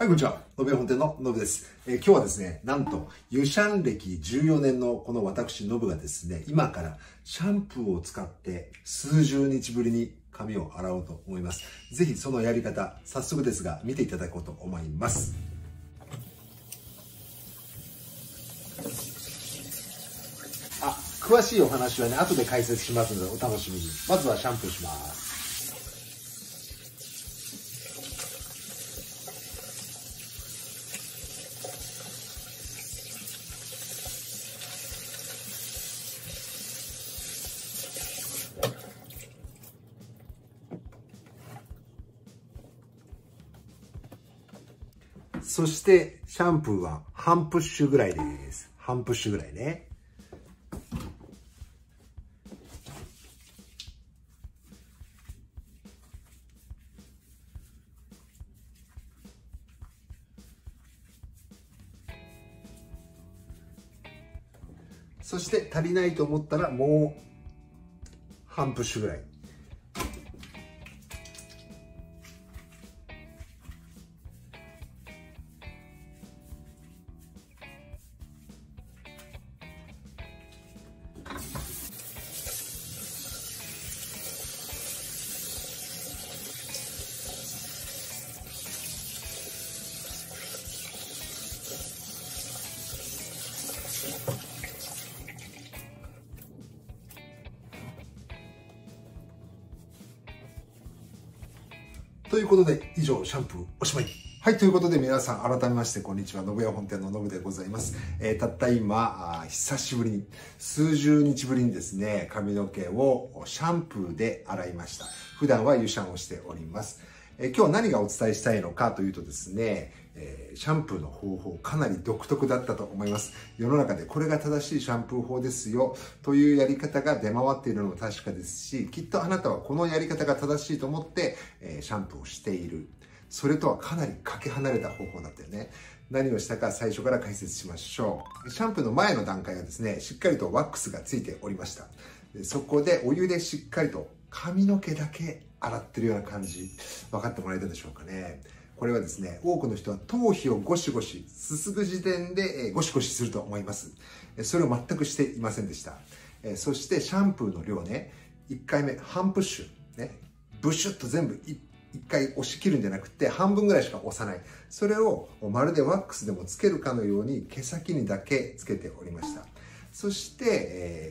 はい、こんにちは。のべ本店ののぶです。今日はですね、なんと、湯シャン歴14年のこの私、のぶがですね、今からシャンプーを使って数十日ぶりに髪を洗おうと思います。ぜひそのやり方、早速ですが、見ていただこうと思います。詳しいお話はね、後で解説しますのでお楽しみに。まずはシャンプーします。そしてシャンプーは半プッシュぐらいです。半プッシュぐらいね。そして足りないと思ったらもう半プッシュぐらい。ということで、以上、シャンプーおしまい。はい、ということで皆さん改めましてこんにちは。信屋本店ののぶでございます。たった今、久しぶりに、数十日ぶりにですね、髪の毛をシャンプーで洗いました。普段は湯シャンをしております。今日何がお伝えしたいのかというとですね、シャンプーの方法かなり独特だったと思います。世の中でこれが正しいシャンプー法ですよというやり方が出回っているのも確かですし、きっとあなたはこのやり方が正しいと思ってシャンプーをしている。それとはかなりかけ離れた方法だったよね。何をしたか最初から解説しましょう。シャンプーの前の段階はですね、しっかりとワックスがついておりました。そこでお湯でしっかりと髪の毛だけ洗ってるような感じ、分かってもらえたでしょうかね。これはですね、多くの人は頭皮をゴシゴシ、すすぐ時点でゴシゴシすると思います。それを全くしていませんでした。そしてシャンプーの量ね、1回目半プッシュ、ね、ブシュッと全部1回押し切るんじゃなくて半分ぐらいしか押さない。それをまるでワックスでもつけるかのように毛先にだけつけておりました。そして、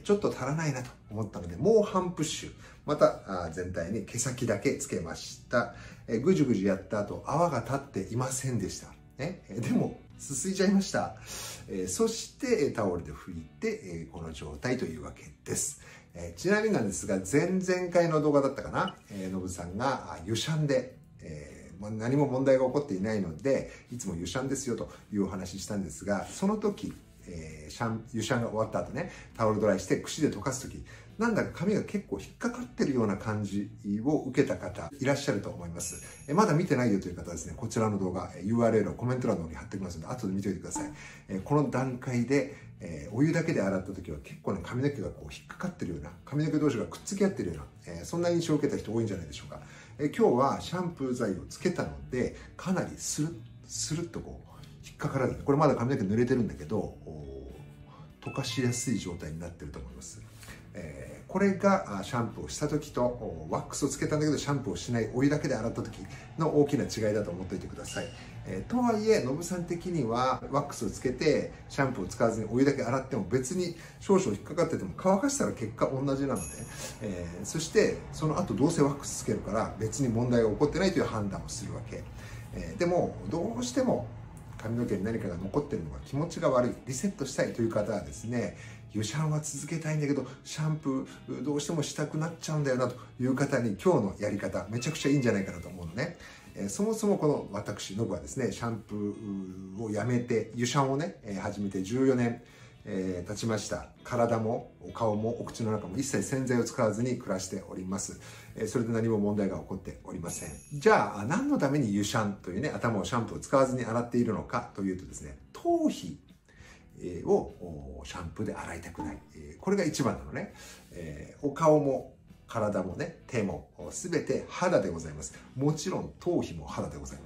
ちょっと足らないなと思ったので、もう半プッシュ。また全体に毛先だけつけました。ぐじゅぐじゅやった後、泡が立っていませんでした。ね、でも、すすいちゃいました。そして、タオルで拭いて、この状態というわけです。ちなみになんですが、前々回の動画だったかな、のぶさんが湯シャンで、何も問題が起こっていないので、いつも湯シャンですよというお話したんですが、その時、湯シャンが終わった後ね、タオルドライして櫛で溶かす時、なんだか髪が結構引っかかってるような感じを受けた方いらっしゃると思います。まだ見てないよという方はですね、こちらの動画 URL をコメント欄の方に貼っておきますので、後で見ておいてください。この段階でお湯だけで洗った時は結構ね、髪の毛がこう引っかかってるような、髪の毛同士がくっつき合ってるような、そんな印象を受けた人多いんじゃないでしょうか。今日はシャンプー剤をつけたので、かなりスルッとこう引っかからず、これまだ髪の毛濡れてるんだけど、溶かしやすい状態になってると思います。これがシャンプーをした時とワックスをつけたんだけどシャンプーをしないお湯だけで洗った時の大きな違いだと思っておいてください。とはいえのぶさん的にはワックスをつけてシャンプーを使わずにお湯だけ洗っても別に少々引っかかってても乾かしたら結果同じなので、そしてその後どうせワックスつけるから別に問題が起こってないという判断をするわけ。でもどうしても髪の毛に何かが残ってるのが気持ちが悪い、リセットしたいという方はですね、湯シャンは続けたいんだけどシャンプーどうしてもしたくなっちゃうんだよなという方に今日のやり方めちゃくちゃいいんじゃないかなと思うのね。そもそもこの私のぶはですね、シャンプーをやめて湯シャンをね始めて14年経ちました。体も顔もお口の中も一切洗剤を使わずに暮らしております。それで何も問題が起こっておりません。じゃあ何のために湯シャンというね、頭をシャンプーを使わずに洗っているのかというとですね、頭皮をシャンプーで洗いたくない。これが一番なのね。お顔も体もね、手も全て肌でございます。もちろん頭皮も肌でございます。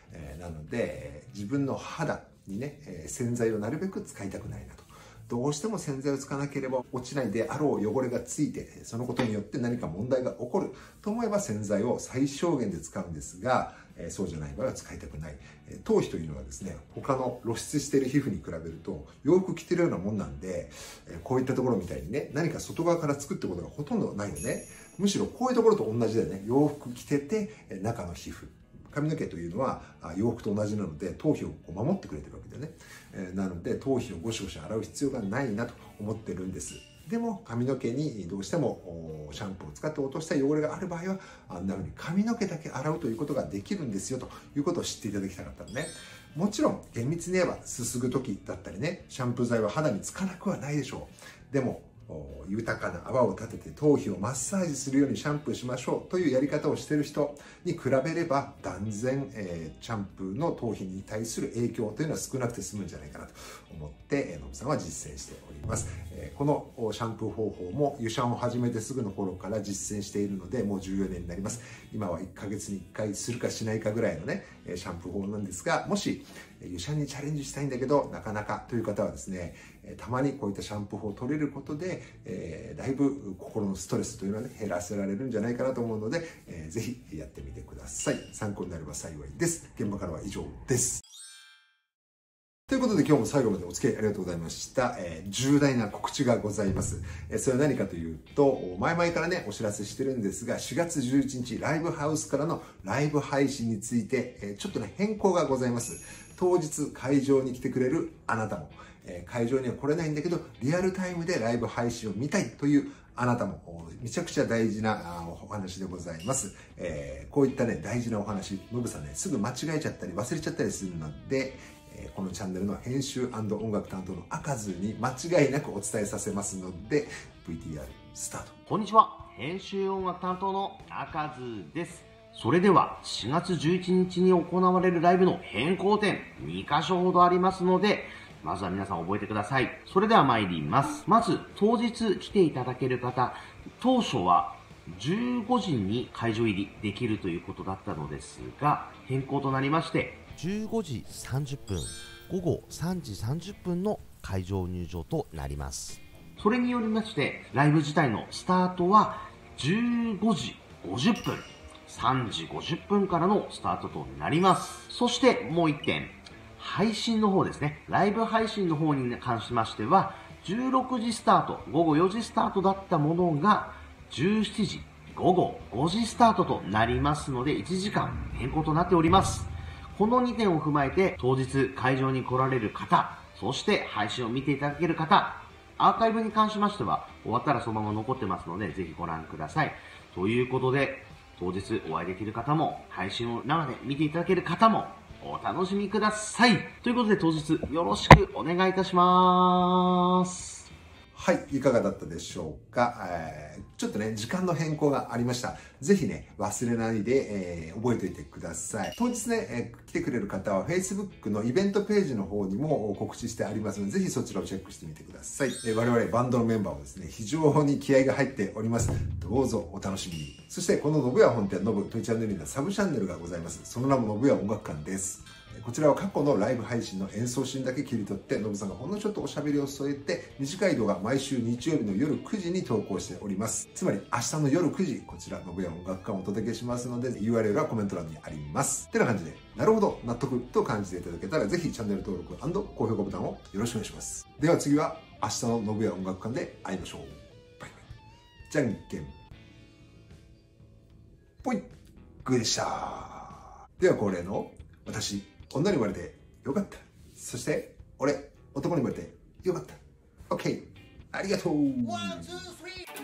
なので、自分の肌にね、洗剤をなるべく使いたくないなと。どうしても洗剤を使わなければ落ちないであろう汚れがついて、そのことによって何か問題が起こると思えば洗剤を最小限で使うんですが、そうじゃない場合は使いたくない。頭皮というのはですね、他の露出している皮膚に比べると洋服着てるようなもんなんで、こういったところみたいにね、何か外側から作ってことがほとんどないよね。むしろこういうところと同じだよね。洋服着てて中の皮膚。髪の毛というのは洋服と同じなので頭皮を守ってくれてるわけだよね。なので頭皮をゴシゴシ洗う必要がないなと思ってるんです。でも髪の毛にどうしてもシャンプーを使って落とした汚れがある場合は、あんな風に髪の毛だけ洗うということができるんですよということを知っていただきたかったのね。もちろん厳密に言えばすすぐ時だったりね、シャンプー剤は肌につかなくはないでしょう。でも豊かな泡を立てて頭皮をマッサージするようにシャンプーしましょうというやり方をしている人に比べれば断然、シャンプーの頭皮に対する影響というのは少なくて済むんじゃないかなと思ってのぶさんは実践しております。このシャンプー方法も湯シャンを始めてすぐの頃から実践しているのでもう14年になります。今は1ヶ月に1回するかしないかぐらいのねシャンプー法なんですが、もし湯シャンにチャレンジしたいんだけどなかなかという方はですね、たまにこういったシャンプー法を取れることで、だいぶ心のストレスというのはね減らせられるんじゃないかなと思うので、ぜひやってみてください。参考になれば幸いです。現場からは以上です。ということで今日も最後までお付き合いありがとうございました。重大な告知がございます。それは何かというと、前々からね、お知らせしてるんですが、4月11日、ライブハウスからのライブ配信について、ちょっとね、変更がございます。当日会場に来てくれるあなたも、会場には来れないんだけど、リアルタイムでライブ配信を見たいというあなたも、めちゃくちゃ大事なお話でございます。こういったね、大事なお話、のぶさんね、すぐ間違えちゃったり忘れちゃったりするので、このチャンネルの編集&音楽担当の赤ずに間違いなくお伝えさせますので VTR スタート。 こんにちは、編集音楽担当の赤ずです。それでは4月11日に行われるライブの変更点2箇所ほどありますので、まずは皆さん覚えてください。それでは参ります。まず当日来ていただける方、当初は15時に会場入りできるということだったのですが、変更となりまして15時30分、午後3時30分の会場入場となります。それによりまして、ライブ自体のスタートは15時50分、3時50分からのスタートとなります。そしてもう一点、配信の方ですね。ライブ配信の方に関しましては、16時スタート、午後4時スタートだったものが、17時、午後5時スタートとなりますので、1時間変更となっております。この2点を踏まえて、当日会場に来られる方、そして配信を見ていただける方、アーカイブに関しましては、終わったらそのまま残ってますので、ぜひご覧ください。ということで、当日お会いできる方も、配信を生で見ていただける方も、お楽しみください。ということで、当日よろしくお願いいたします。 はい、いかがだったでしょうか。ちょっとね、時間の変更がありました。ぜひね、忘れないで、覚えておいてください。当日ね、来てくれる方は Facebook のイベントページの方にも告知してありますので、ぜひそちらをチェックしてみてください。我々バンドのメンバーもですね、非常に気合が入っております。どうぞお楽しみに。そしてこの信谷本店のぶといチャンネルにはサブチャンネルがございます。その名も信谷音楽館です。こちらは過去のライブ配信の演奏シーンだけ切り取って、のぶさんがほんのちょっとおしゃべりを添えて、短い動画毎週日曜日の夜9時に投稿しております。つまり明日の夜9時、こちら信谷音楽館をお届けしますので、URL はコメント欄にあります。ってな感じで、なるほど、納得と感じていただけたら、ぜひチャンネル登録&高評価ボタンをよろしくお願いします。では次は明日の信谷音楽館で会いましょう。バイバイ。じゃんけんぽい。グーでした。では恒例の私、女に生まれてよかった。そして、俺、男に生まれてよかった。OK。ありがとう。1、2、3